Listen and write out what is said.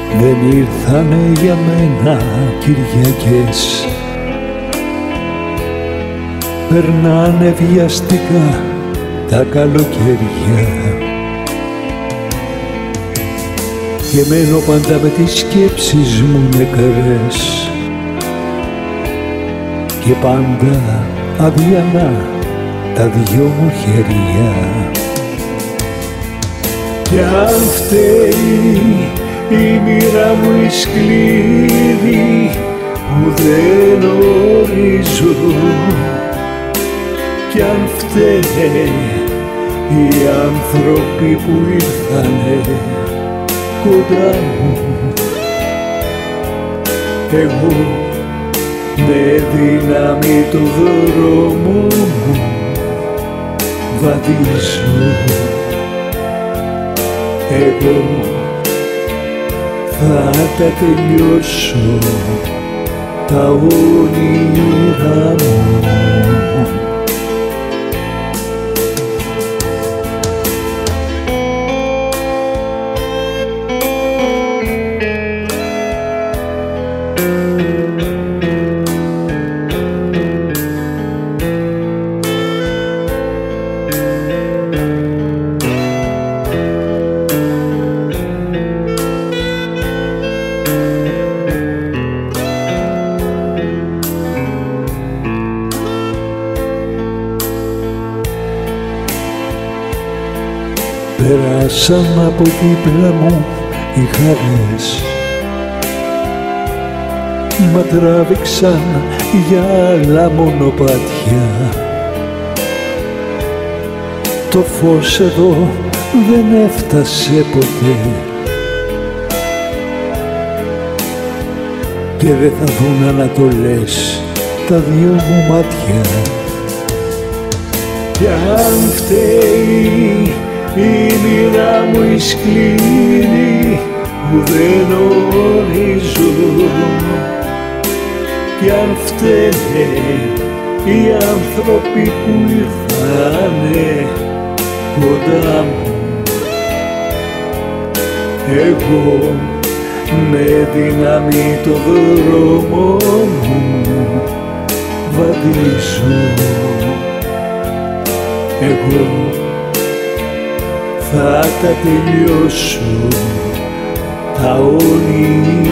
δεν ήρθανε για μένα Κυριακές. Περνάνε βιαστικά τα καλοκαίρια και μένω πάντα με τις σκέψεις μου νεκρές και πάντα αδιανά τα δυο μου χέρια. Κι αν φταίει η μοίρα μου η σκληρή που δεν ορίζω, κι αν φταίνε οι άνθρωποι που ήρθανε κοντά μου, εγώ με δύναμη του δρόμου μου βαδίζω. Εγώ θα τα τελειώσω τα όνειρά μου. Πέρασαν από δίπλα μου οι χαρές, μα τράβηξαν για άλλα μονοπάτια. Το φως εδώ δεν έφτασε ποτέ και δεν θα δουν ανατολές τα δυο μου μάτια. Κι αν φταίει η μοίρα μου η σκληρή που δεν ορίζω, κι αν φταίνε οι άνθρωποι που ήρθανε κοντά μου, εγώ με δύναμη το δρόμο μου βαδίζω. Εγώ θα τα τελειώσω τα όνειρα